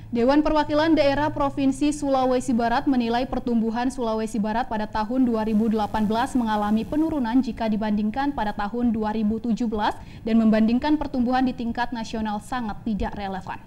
Dewan Perwakilan Daerah Provinsi Sulawesi Barat menilai pertumbuhan Sulawesi Barat pada tahun 2018 mengalami penurunan jika dibandingkan pada tahun 2017 dan membandingkan pertumbuhan di tingkat nasional sangat tidak relevan.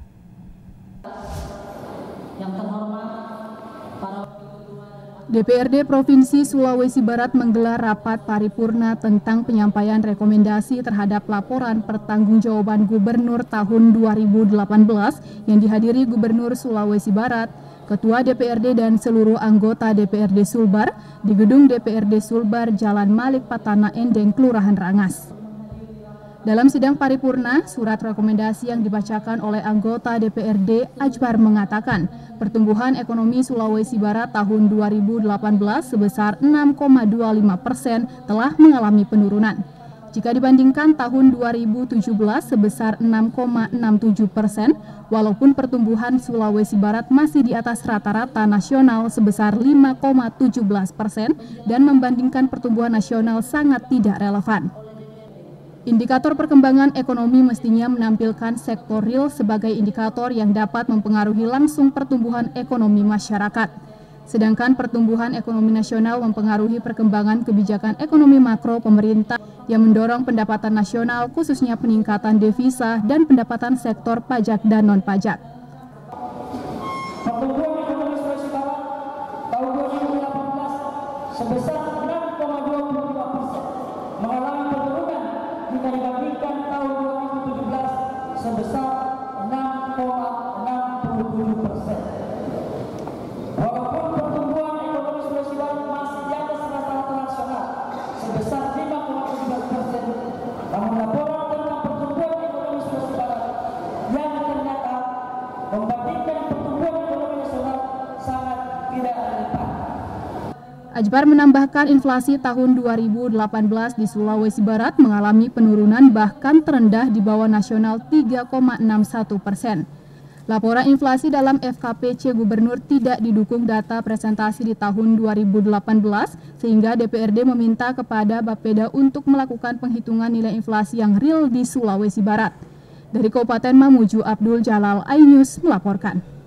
Yang terhormat, para DPRD Provinsi Sulawesi Barat menggelar rapat paripurna tentang penyampaian rekomendasi terhadap laporan pertanggungjawaban Gubernur tahun 2018 yang dihadiri Gubernur Sulawesi Barat, Ketua DPRD dan seluruh anggota DPRD Sulbar di gedung DPRD Sulbar Jalan Malik Patana Endeng, Kelurahan Rangas. Dalam sidang paripurna, surat rekomendasi yang dibacakan oleh anggota DPRD Ajbar mengatakan pertumbuhan ekonomi Sulawesi Barat tahun 2018 sebesar 6,25% telah mengalami penurunan. Jika dibandingkan tahun 2017 sebesar 6,67%, walaupun pertumbuhan Sulawesi Barat masih di atas rata-rata nasional sebesar 5,17% dan membandingkan pertumbuhan nasional sangat tidak relevan. Indikator perkembangan ekonomi mestinya menampilkan sektor real sebagai indikator yang dapat mempengaruhi langsung pertumbuhan ekonomi masyarakat. Sedangkan pertumbuhan ekonomi nasional mempengaruhi perkembangan kebijakan ekonomi makro pemerintah yang mendorong pendapatan nasional khususnya peningkatan devisa dan pendapatan sektor pajak dan non-pajak. Pertumbuhan ekonomi Sulawesi Barat tahun 2018 sebesar 6,25%, mengalami penurunan jika dibandingkan tahun 2017 sebesar 6,67%. Walaupun pertumbuhan ekonomi Sulawesi Barat masih di atas rata-rata nasional sebesar 5,17%, namun laporan tentang pertumbuhan ekonomi Sulawesi Barat yang ternyata membandingkan pertumbuhan ekonomi nasional sangat tidak relevan. Ajbar menambahkan inflasi tahun 2018 di Sulawesi Barat mengalami penurunan bahkan terendah di bawah nasional 3,61%. Laporan inflasi dalam FKPC Gubernur tidak didukung data presentasi di tahun 2018 sehingga DPRD meminta kepada Bapeda untuk melakukan penghitungan nilai inflasi yang real di Sulawesi Barat. Dari Kabupaten Mamuju, Abdul Jalal, iNews melaporkan.